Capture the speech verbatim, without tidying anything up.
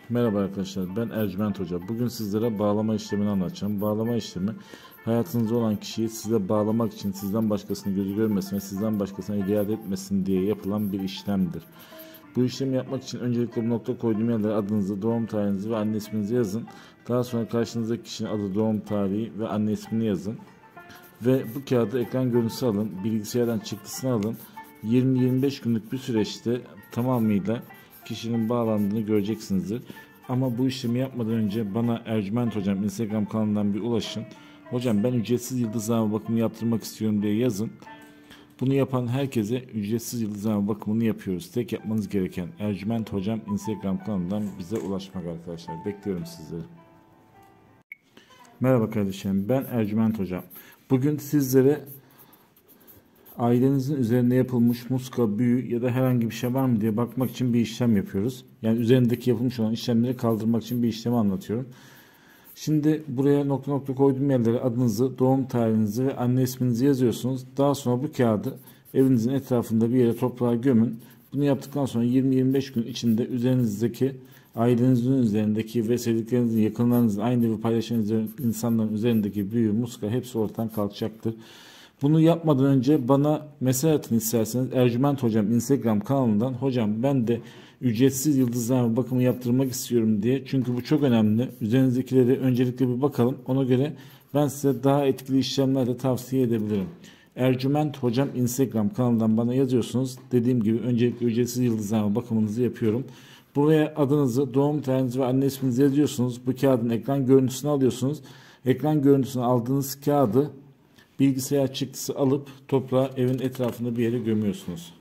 Merhaba arkadaşlar, ben Ercüment Hoca. Bugün sizlere bağlama işlemini anlatacağım. Bağlama işlemi, hayatınızda olan kişiyi size bağlamak için sizden başkasını gözü görmesin ve sizden başkasına riayet etmesin diye yapılan bir işlemdir. Bu işlemi yapmak için öncelikle bu nokta koyduğum yerlere adınızı, doğum tarihinizi ve anne isminizi yazın. Daha sonra karşınızdaki kişinin adı, doğum tarihi ve anne ismini yazın. Ve bu kağıdı ekran görüntüsü alın, bilgisayardan çıktısını alın. yirmi yirmi beş günlük bir süreçte tamamıyla kişinin bağlandığını göreceksinizdir. Ama bu işlemi yapmadan önce bana Ercüment Hocam Instagram kanalından bir ulaşın. Hocam ben ücretsiz yıldızlama bakımı yaptırmak istiyorum diye yazın. Bunu yapan herkese ücretsiz yıldızlama bakımını yapıyoruz. Tek yapmanız gereken Ercüment Hocam Instagram kanalından bize ulaşmak arkadaşlar. Bekliyorum sizleri. Merhaba kardeşim, ben Ercüment Hocam. Bugün sizlere ailenizin üzerinde yapılmış muska, büyü ya da herhangi bir şey var mı diye bakmak için bir işlem yapıyoruz. Yani üzerindeki yapılmış olan işlemleri kaldırmak için bir işlemi anlatıyorum. Şimdi buraya nokta nokta koyduğum yerlere adınızı, doğum tarihinizi ve anne isminizi yazıyorsunuz. Daha sonra bu kağıdı evinizin etrafında bir yere toprağa gömün. Bunu yaptıktan sonra yirmi yirmi beş gün içinde üzerinizdeki, ailenizin üzerindeki ve sevdiklerinizin, yakınlarınızın, aynı evi paylaşan insanların üzerindeki büyü, muska hepsi ortadan kalkacaktır. Bunu yapmadan önce bana mesaj atın isterseniz Ercüment Hocam Instagram kanalından. Hocam ben de ücretsiz yıldızlama bakımı yaptırmak istiyorum diye. Çünkü bu çok önemli. Üzerinizdekileri öncelikle bir bakalım. Ona göre ben size daha etkili işlemler de tavsiye edebilirim. Ercüment Hocam Instagram kanalından bana yazıyorsunuz. Dediğim gibi öncelikle ücretsiz yıldızlama bakımınızı yapıyorum. Buraya adınızı, doğum tarihinizi ve anne isminizi yazıyorsunuz. Bu kağıdın ekran görüntüsünü alıyorsunuz. Ekran görüntüsünü aldığınız kağıdı bilgisayar çıktısı alıp toprağa evin etrafında bir yere gömüyorsunuz.